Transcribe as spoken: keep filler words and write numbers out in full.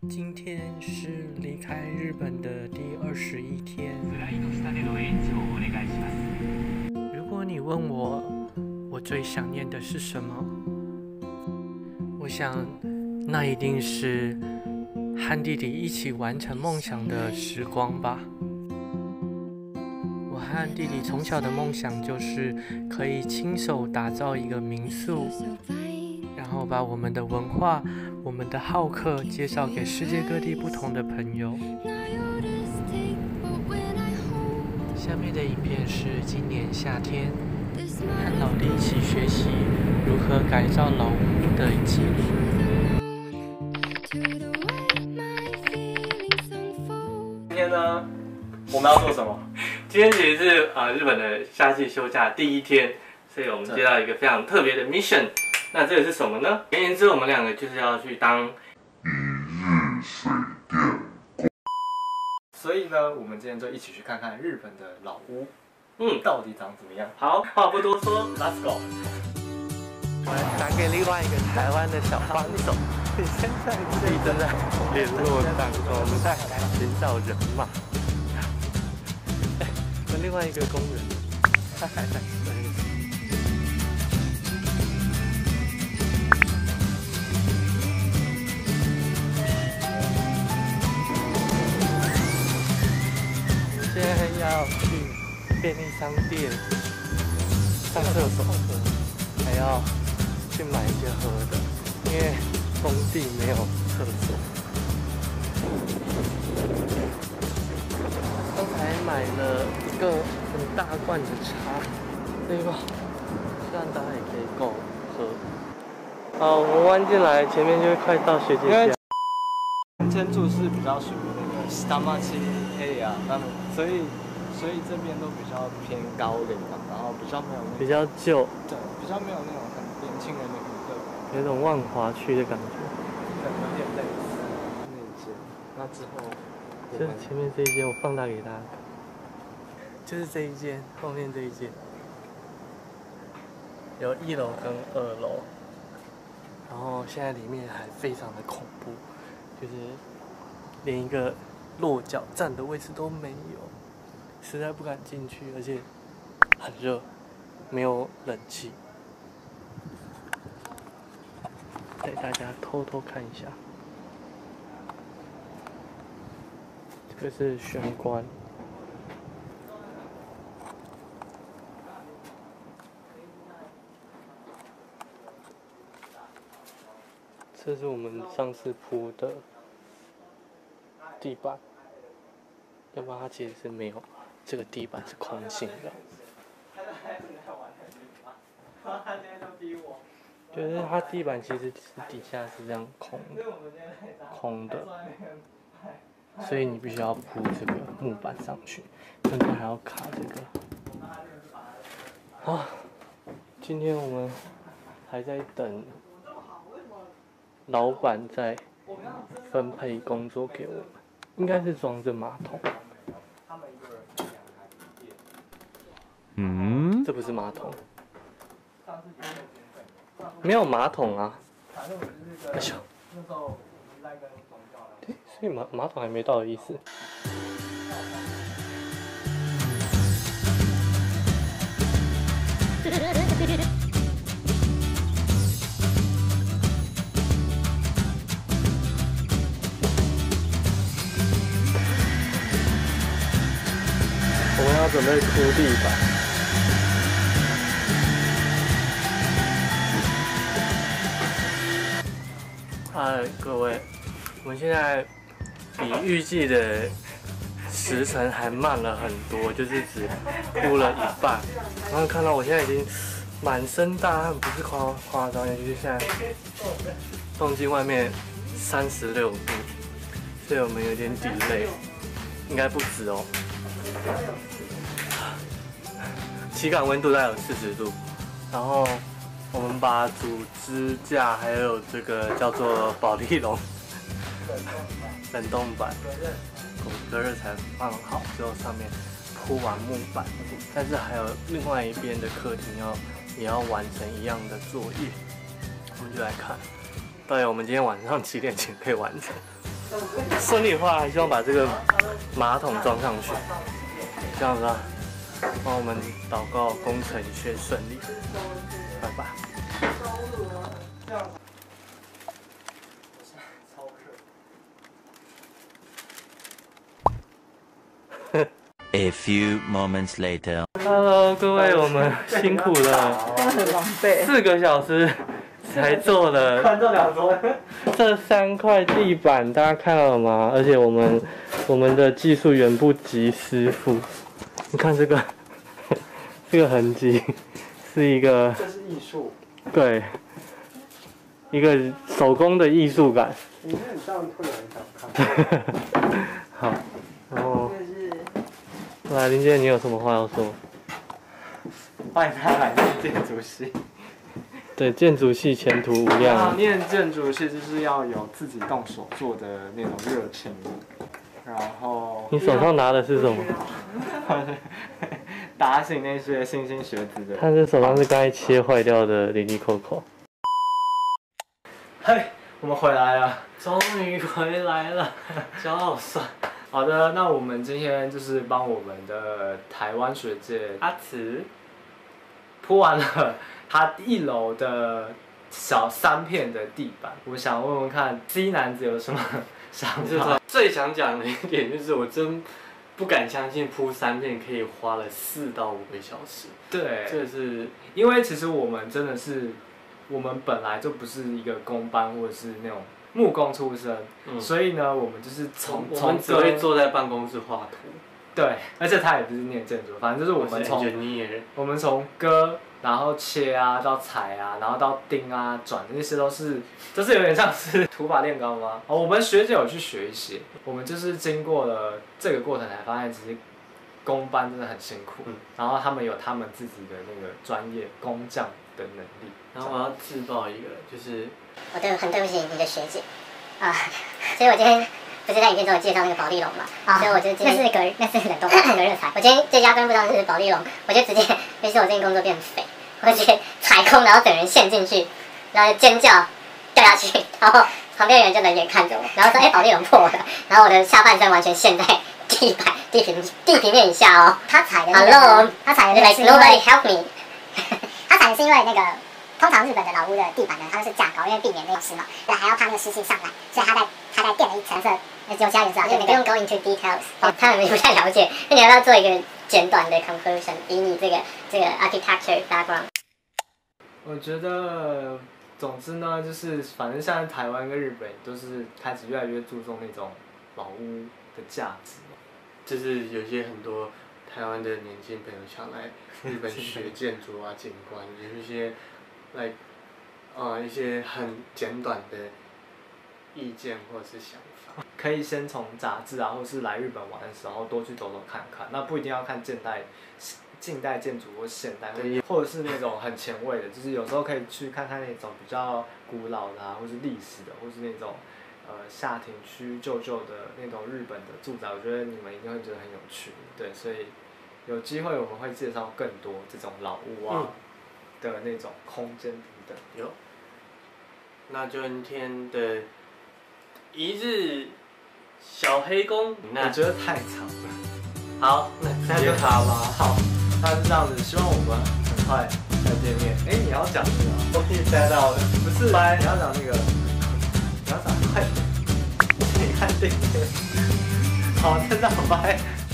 今天是离开日本的第二十一天。如果你问我，我最想念的是什么？我想，那一定是和弟弟一起完成梦想的时光吧。我和弟弟从小的梦想就是可以亲手打造一个民宿，然后把我们的文化、我们的好客介绍给世界各地不同的朋友。下面的影片是今年夏天和老弟一起学习如何改造老屋的记录。 今天呢，我们要做什么？ 今天其实是呃日本的夏季休假第一天，所以我们接到一个非常特别的 mission。那这个是什么呢？简言之，我们两个就是要去当一日水电。所以呢，我们今天就一起去看看日本的老屋，嗯，到底长怎么样？ 好，话不多说 ，Let's go。 我们打给另外一个台湾的小帮手，你现在自己正在联络当中，我们在寻找人马。哎，跟另外一个工人，他还在。现在要去便利商店上厕所，还要去买一些喝的，因为工地没有厕所。刚才买了一个很大罐的茶，这个希望大家也可以够喝。好，我们弯进来，前面就会快到学姐家。 天柱是比较属于那个下町 area， 那么所以所以这边都比较偏高龄嘛，然后比较没有那比较旧， 对，比较没有那种很年轻人的娱乐， 有种万华区的感觉。 对，有点类似那一间。那之后， 就是前面这一间，我放大给大家看，就是这一间，后面这一间，有一楼跟二楼，然后现在里面还非常的恐怖。就是连一个落脚站的位置都没有，实在不敢进去，而且很热，没有冷气。带大家偷偷看一下，这个是玄关，这是我们上次铺的地板，要不然它其实是没有，这个地板是空心的。就是它地板其实是底下是这样空的，空的，所以你必须要铺这个木板上去，甚至还要卡这个。好，今天我们还在等老板在分配工作给我们，应该是装着马桶。嗯，这不是马桶，没有马桶啊。哎呦，对，所以马马桶还没到的意思。我们要准备铺地板。嗨，各位，我们现在比预计的时程还慢了很多，就是只铺了一半。然后看到我现在已经满身大汗，不是夸夸张，就是现在东京外面三十六度，所以我们有点delay，应该不止哦。体感温度大概有四十度，然后我们把主支架还有这个叫做保丽龙冷冻板隔热材放好之后，上面铺完木板，但是还有另外一边的客厅要也要完成一样的作业，我们就来看，到底我们今天晚上几点前可以完成？ 顺利的话，还希望把这个马桶装上去，这样子啊，帮我们祷告工程一切顺利，拜拜。 A few moments later. Hello， 各位，我们辛苦了， 很狼狈， 四个小时才做了这两桌， 这三块地板，大家看到了吗？而且我们我们的技术远不及师傅，你看这个这个痕迹，是一个这是艺术， 对一个手工的艺术感。 你看这样会有人想看。 好，然后就是来林姐，你有什么话要说？ 欢迎大家来念建筑系。 对，建筑系前途无啊， 量。 念建筑系就是要有自己动手做的那种热情，然后你手上拿的是什么？ 打醒那些莘莘学子的。 看这手上是刚才切坏掉的里里扣扣。 嘿，我们回来了， 终于回来了，脚好酸。 好的，那我们今天就是帮我们的台湾学姐阿慈铺完了她一楼的小三片的地板。我想问问看 ，C 男子有什么想法？ 最想讲的一点就是，我真不敢相信铺三片可以花了四到五个小时。 对， 这是因为其实我们真的是，我们本来就不是一个工班或者是那种木工出身，嗯、所以呢，我们就是从我们只会坐在办公室画图。 对，而且他也不是念建筑，反正就是我们从我们从割，然后切啊，到裁啊，然后到钉啊、转，那些都是，就是有点像是土法炼钢吗？哦，我们学姐有去学一些，我们就是经过了这个过程才发现，其实工班真的很辛苦，嗯、然后他们有他们自己的那个专业工匠的能力。 然后我要自爆一个，就是我对很对不起你的学姐啊，所以我今天不是在影片中有介绍那个保利龙嘛，啊、所以我就今天那是隔那是冷冻隔热材，我今天这家根本不知道是保利龙，我就直接，于是我最近工作变肥，我直接踩空，然后整人陷进去，然后尖叫掉下去，然后旁边人就冷眼看着我，然后说哎保利龙破了，然后我的下半身完全陷在地板地平地平面以下哦，他踩的 ，Hello， 他踩的 like nobody help me， 他踩的是因为那个。通常日本的老屋的地板呢，它都是架高，因为避免那个湿嘛，对，还要怕那个湿气上来，所以他在他在垫了一层色，只有其他人知道，就不用 go into details，哦，他们不太了解。那你要不要做一个简短的 conclusion？ 以你这个这个 architecture background？ 我觉得，总之呢，就是反正现在台湾跟日本都是开始越来越注重那种老屋的价值， 就是有些很多台湾的年轻朋友想来日本学建筑啊、景观，有一些。来，呃，一些很简短的意见或者是想法， 可以先从杂志啊，或是来日本玩的时候多去走走看看。那不一定要看现代、近代建筑或现代，或者是那种很前卫的，就是有时候可以去看看那种比较古老的啊，或是历史的，或是那种呃下町区旧旧的那种日本的住宅，我觉得你们一定会觉得很有趣。对，所以有机会我们会介绍更多这种老屋啊。嗯的那种空间等等。 有。那今天的一日小黑工， 我觉得太长了。 好，那那就好吧。好，那是这样子，希望我们很快再见面。哎、欸，你要讲这个、啊？ 我已经猜到了。 不是，你要讲那个，你要讲快点，你看这个。好，现在拜。